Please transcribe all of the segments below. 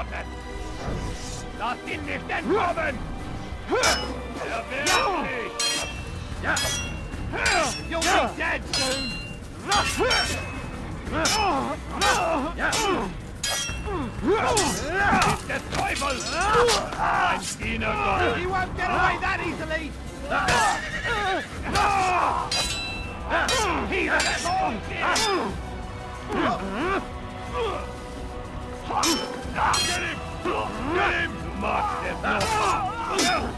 antworten! Lass ihn nicht entkommen! Er will nicht! Ja! You'll be dead soon! Ja! Ist der Teufel! Ein Dienergott! You won't get away that easily! He's a long Get him! Get him! Du magst es noch!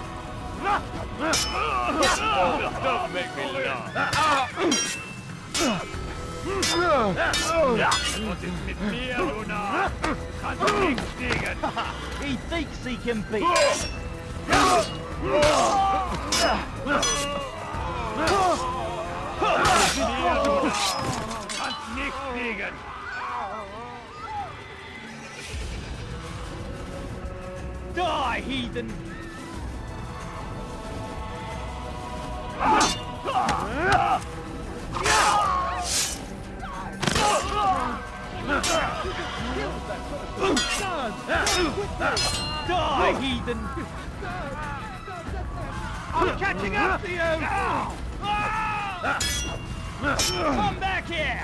Don't make me laugh! Was ist mit mir, Luna? Kannst du nicht fliegen? He thinks he can beat. Kannst nicht fliegen! Die, heathen! Die, heathen! I'm catching up to you! Come back here!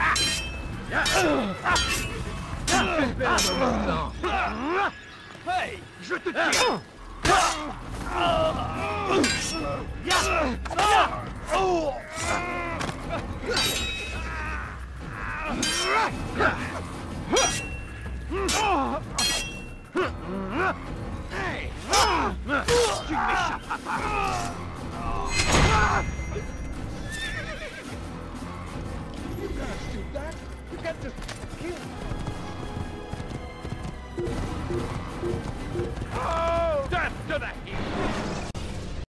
Hey! Je te tire! Hey! Tu m'échapperas pas! You can't shoot that. You can't just kill. Oh! Death to the heat!